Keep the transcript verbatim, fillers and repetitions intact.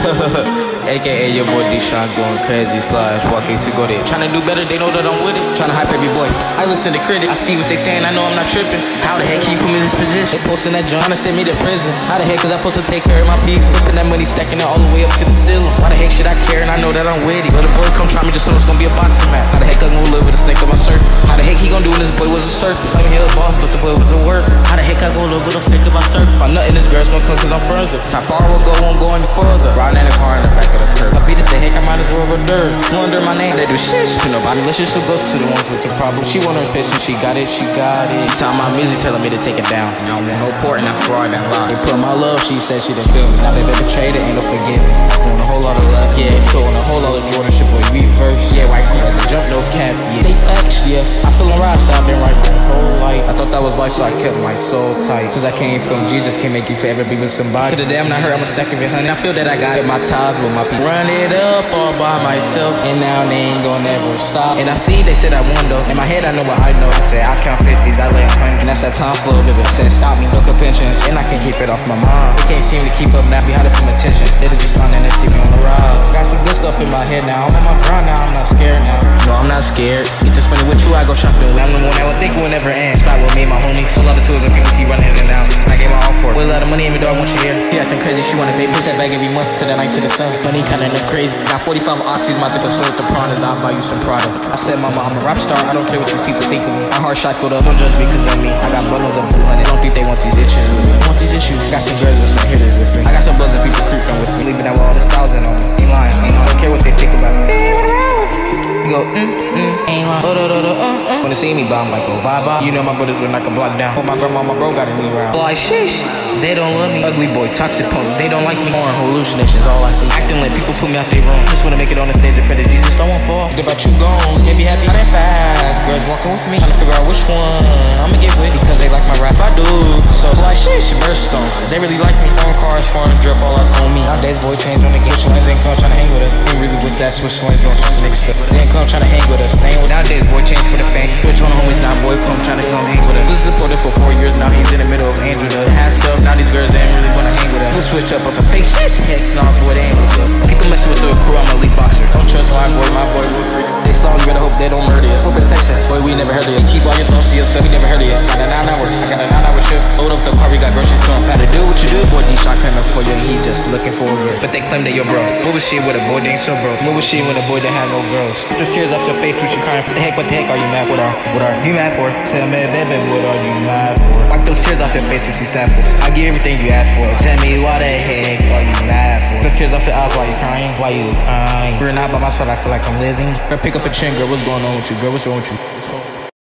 A K A your boy D-Shine going crazy slash walking to go there. Tryna do better, they know that I'm with it. Tryna hype every boy. I listen to critics, I see what they saying, I know I'm not tripping. How the heck can you put me in this position? They posting that John to send me to prison. How the heck was I supposed to take care of my people? Whipping that money, stacking it all the way up to the ceiling. Why the heck should I care and I know that I'm with it? Little boy come try me, just know it's gonna be a boxing match. How the heck I gonna live with a snake on my surf? How the heck he gonna do when this boy was a serpent? I mean, he a boss, but the boy was a work. How the heck I gonna live with a snake on my surf? If I'm nutting this girl's gonna come cause I'm further. How far will go, won't go any further. Riding in a car in the back of the curb. I beat it the heck, I might as well with dirt. Wonder my name, they do shit to nobody. Let's just go to the ones with the problem. She want her fish and she got it, she got it. She tell my music, telling me to take it down. I don't want no port and that's where I done lied. They put my love, she said she done feel me. Now they been betrayed, it ain't no forgiving. On a whole lot of luck, yeah. So on a whole lot of Jordan shit, boy, reverse. Yeah, white cool, jump, no cap, yeah. They facts, yeah. I feel on right, so I've been right my whole life. I thought that was life, so I kept my soul tight. Cause I came from Jesus, can't make you forever be with somebody. To the day I'm not hurt, I'm a stack of it, honey. I feel that I got it, my ties with my people. Run it up all by myself, and now they ain't gonna never stop. And I see they said I won though. In my head I know what I know. I said I count fifties, I lay a hundred. And that's that time flow living. Said stop me, no compension. And I can't keep it off my mind. They can't seem to keep up now, be hiding from attention. They just found and they see me on the rise. Got some good stuff in my head now. I'm on my grind now, I'm not scared now. No, I'm not scared. Get this money with you, I go shopping with. I'm the one that would think it would never end. Stop with me, my homies. A lot of tools and people keep running in and out. And I gave my all for it. With a lot of money, every dog wants you here. He acting crazy, she wanna pay. Push that bag every month to the night to the sun. Money kinda look crazy. Got forty-five oxys, my different soul with the pranas. I'll buy you some product. I said, mama, I'm a rap star. I don't care what these people think of me. My heart shackled up, don't judge me cause of me. I got bundles of blue honey. Don't think they want these issues with me. Want these issues. Got some girls and some hitters with me. I got some buzzing people creeping with me. Leaving out with all this thousand on me. Ain't lying, ain't lying. Don't care what they think about me. You go, mm, mm, ain't lying. Oh, oh, oh, oh, oh. Wanna see me, but I'm like, oh, bye, bye. You know my brothers would knock a block down. Oh, my grandma, my bro got a new round. Like, sheesh. They don't love me. Ugly boy, toxic punk. They don't like me. More hallucinations, all I see. Acting like people put me out they wrong. Just wanna make it on the stage and pray to Jesus. I won't fall. What about you gone? Can't be happy. I done fast. Girls walking with me. Trying to figure out which one I'ma get with because they like my rap. I do. So like sheesh, birthstones. They really like me. Foreign cars, foreign drip, all that's on me. Nowadays, boy, change on the game. Which ones ain't come trying to hang with us? Ain't really with that. Switch ones doing some nigga stuff. They ain't come trying to hang with us. They ain't with nowadays, boy, change for the fame. Which one homies now, boy, come trying to come hang with us. This is supported for four years now. He's in the middle of Andrew. The had stuff. Now these girls ain't really wanna hang with us. We'll switch up on some fake shit. Heck, nah, boy, they ain't what's up. People messing with the crew, I'm a elite boxer. Don't trust my boy, my boy will creep. They stall, you better hope they don't murder you. For protection, boy, we never heard of you. Keep all your thoughts to yourself, we never heard of you. Got a nine hour, I got a nine hour shift. Load up the car, we got groceries to him. Gotta do what you do, boy, D-Shine coming for you. He just looking for a girl. But they claim that you're bro. What was she with a boy, they ain't so bro. What was she when a boy that had no girls? Just tears off your face, what you crying for? The heck, what the heck are you mad for? What are, what are you mad for? Tell me, baby, what are you mad for? Wipe those tears off your face, what you sad for? I give everything you ask for. Tell me why the heck are you mad for? Those tears off your eyes, why you crying? Why you crying? You're not by my side, I feel like I'm living. Girl, pick up a chin, girl, what's going on with you? Girl, what's wrong with you?